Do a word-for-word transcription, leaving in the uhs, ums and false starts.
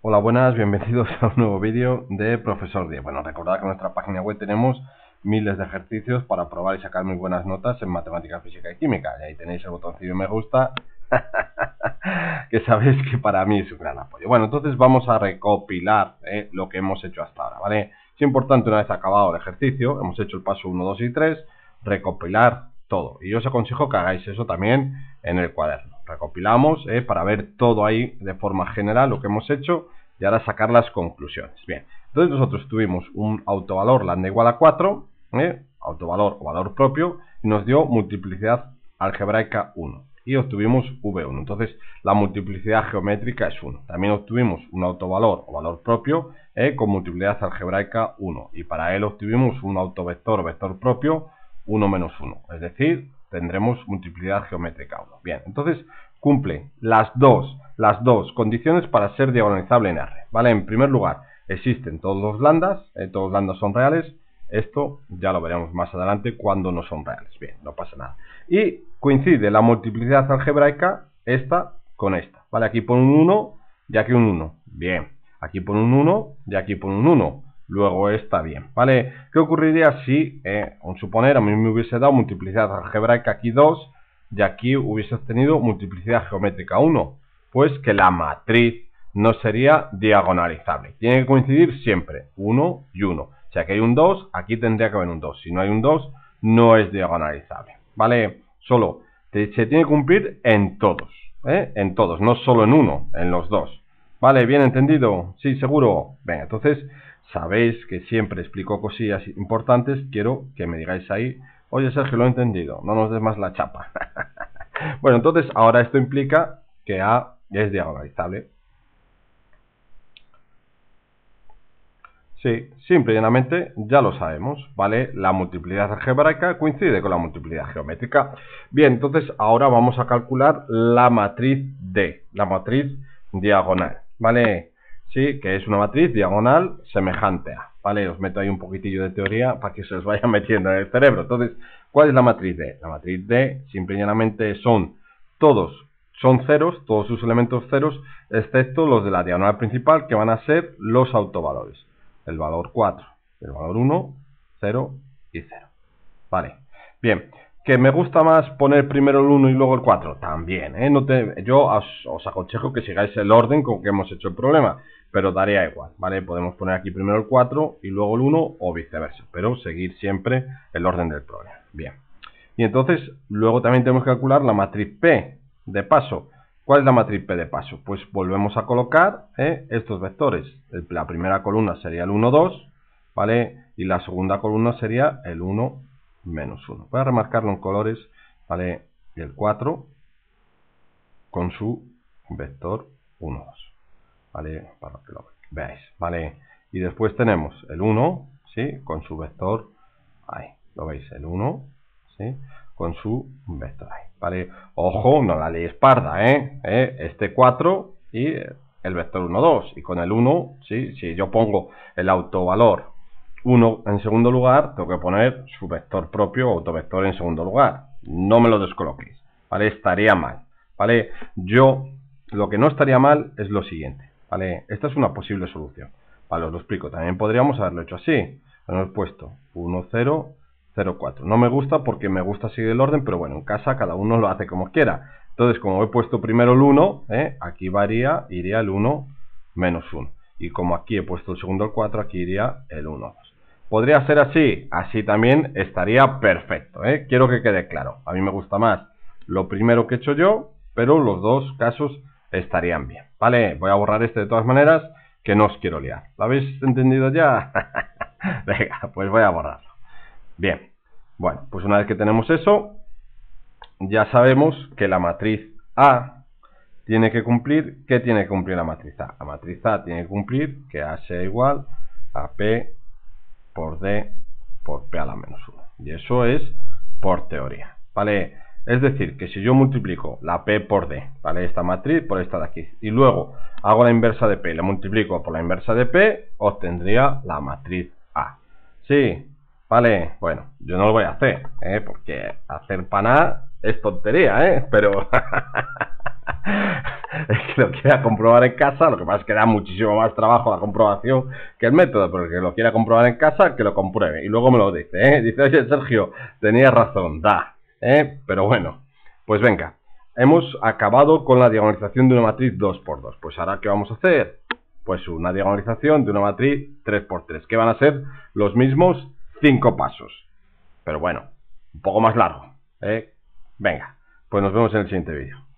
Hola, buenas, bienvenidos a un nuevo vídeo de Profesor diez. Bueno, recordad que en nuestra página web tenemos miles de ejercicios para probar y sacar muy buenas notas en matemática, física y química. Y ahí tenéis el botoncillo me gusta, que sabéis que para mí es un gran apoyo. Bueno, entonces vamos a recopilar eh, lo que hemos hecho hasta ahora, ¿vale? Es importante, una vez acabado el ejercicio, hemos hecho el paso uno, dos y tres, recopilar todo. Y yo os aconsejo que hagáis eso también en el cuaderno. Recopilamos eh, para ver todo ahí de forma general lo que hemos hecho y ahora sacar las conclusiones. Bien, entonces nosotros tuvimos un autovalor lambda igual a cuatro, eh, autovalor o valor propio, y nos dio multiplicidad algebraica uno y obtuvimos V uno. Entonces la multiplicidad geométrica es uno. También obtuvimos un autovalor o valor propio eh, con multiplicidad algebraica uno, y para él obtuvimos un autovector o vector propio uno menos uno, es decir, tendremos multiplicidad geométrica uno. Bien, entonces cumple las dos, las dos condiciones para ser diagonalizable en R, ¿vale? En primer lugar, existen todos los lambdas, eh, todos los lambdas son reales. Esto ya lo veremos más adelante cuando no son reales. Bien, no pasa nada. Y coincide la multiplicidad algebraica esta con esta, ¿vale? Aquí pone un uno y aquí un uno. Bien, aquí pone un uno y aquí pone un uno. Luego está bien, ¿vale? ¿Qué ocurriría si, eh, un suponer, a mí me hubiese dado multiplicidad algebraica aquí dos y aquí hubiese obtenido multiplicidad geométrica uno? Pues que la matriz no sería diagonalizable. Tiene que coincidir siempre uno y uno. O sea que hay un dos, aquí tendría que haber un dos. Si no hay un dos, no es diagonalizable, ¿vale? Solo te, se tiene que cumplir en todos, ¿eh? En todos, no solo en uno, en los dos. ¿Vale? ¿Bien entendido? Sí, seguro. Venga, entonces sabéis que siempre explico cosillas importantes. Quiero que me digáis ahí: oye, Sergio, lo he entendido, no nos des más la chapa. Bueno, entonces ahora esto implica que A es diagonalizable. Sí, simple y llanamente ya lo sabemos, ¿vale? La multiplicidad algebraica coincide con la multiplicidad geométrica. Bien, entonces ahora vamos a calcular la matriz D, la matriz diagonal, ¿vale? Sí, que es una matriz diagonal semejante a, ¿vale? Os meto ahí un poquitillo de teoría para que se os vaya metiendo en el cerebro. Entonces, ¿cuál es la matriz D? La matriz D, simple y llanamente, son todos, son ceros, todos sus elementos ceros, excepto los de la diagonal principal, que van a ser los autovalores. El valor cuatro, el valor uno, cero y cero. Vale, bien. ¿Que me gusta más poner primero el uno y luego el cuatro? También, ¿eh? No te, yo os, os aconsejo que sigáis el orden con que hemos hecho el problema, pero daría igual, ¿vale? Podemos poner aquí primero el cuatro y luego el uno o viceversa, pero seguir siempre el orden del problema. Bien. Y entonces, luego también tenemos que calcular la matriz P de paso. ¿Cuál es la matriz P de paso? Pues volvemos a colocar eh, estos vectores. El, la primera columna sería el uno, dos, ¿vale? Y la segunda columna sería el uno, menos uno. Voy a remarcarlo en colores, ¿vale? Y el cuatro con su vector uno, dos, ¿vale? Para que lo veáis, ¿vale? Y después tenemos el uno, ¿sí? Con su vector, ahí, ¿lo veis? El uno, ¿sí? Con su vector ahí, ¿vale? Ojo, no la ley parda, ¿eh? ¿eh? Este cuatro y el vector uno, dos. Y con el uno, ¿sí? Si yo pongo el autovalor uno en segundo lugar, tengo que poner su vector propio o autovector en segundo lugar. No me lo descoloquéis, ¿vale? Estaría mal, ¿vale? Yo, lo que no estaría mal es lo siguiente, ¿vale? Esta es una posible solución, ¿vale? Os lo explico. También podríamos haberlo hecho así. Hemos puesto uno, cero, cero, cuatro. No me gusta porque me gusta seguir el orden, pero bueno, en casa cada uno lo hace como quiera. Entonces, como he puesto primero el uno, ¿eh? Aquí varía, iría el uno menos uno. Y como aquí he puesto el segundo el cuatro, aquí iría el uno, dos. ¿Podría ser así? Así también estaría perfecto, ¿eh? Quiero que quede claro. A mí me gusta más lo primero que he hecho yo, pero los dos casos estarían bien, ¿vale? Voy a borrar este de todas maneras, que no os quiero liar. ¿Lo habéis entendido ya? Venga, pues voy a borrarlo. Bien, bueno, pues una vez que tenemos eso, ya sabemos que la matriz A tiene que cumplir. ¿Qué tiene que cumplir la matriz A? La matriz A tiene que cumplir que A sea igual a P por D por P a la menos uno. Y eso es por teoría, ¿vale? Es decir, que si yo multiplico la P por D, ¿vale? Esta matriz por esta de aquí, y luego hago la inversa de P y la multiplico por la inversa de P, obtendría la matriz A. ¿Sí? ¿Vale? Bueno, yo no lo voy a hacer, ¿eh? Porque hacer pan A es tontería, ¿eh? Pero El que lo quiera comprobar en casa, lo que pasa es que da muchísimo más trabajo la comprobación que el método, pero el que lo quiera comprobar en casa, que lo compruebe. Y luego me lo dice, ¿eh? Dice, oye, Sergio, tenías razón, da, ¿eh? Pero bueno, pues venga. Hemos acabado con la diagonalización de una matriz dos por dos. Pues ahora, ¿qué vamos a hacer? Pues una diagonalización de una matriz tres por tres, que van a ser los mismos cinco pasos. Pero bueno, un poco más largo, ¿eh? Venga, pues nos vemos en el siguiente vídeo.